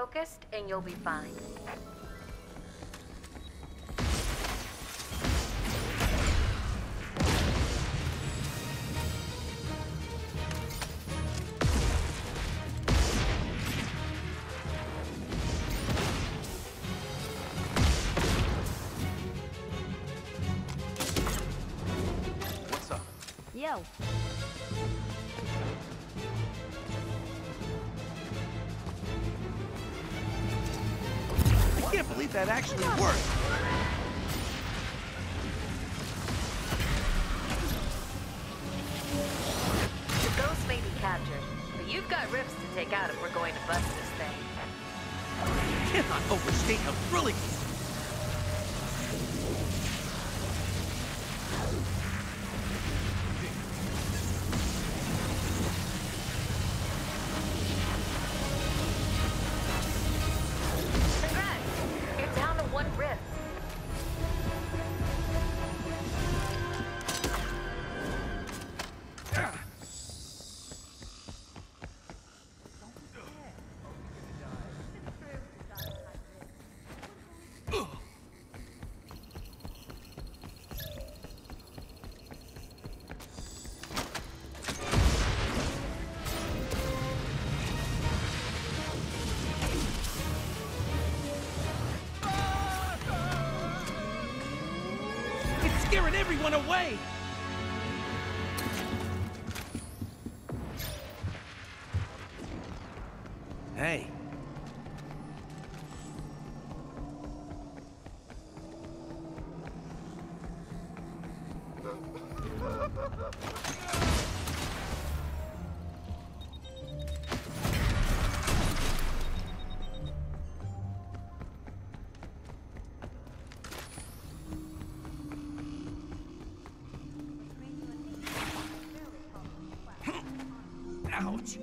focused and you'll be fine. What's up? Yo. I can't believe that actually worked! The ghost may be captured, but you've got rifts to take out if we're going to bust this thing. You cannot overstate how thrilling. Congrats! You're down to one rift. It's scaring everyone away! Hey. Ouch.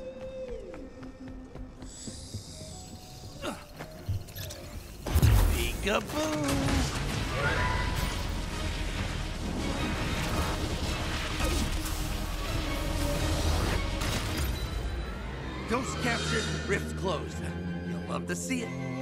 Peekaboo! Ghost captured, rift closed. You'll love to see it.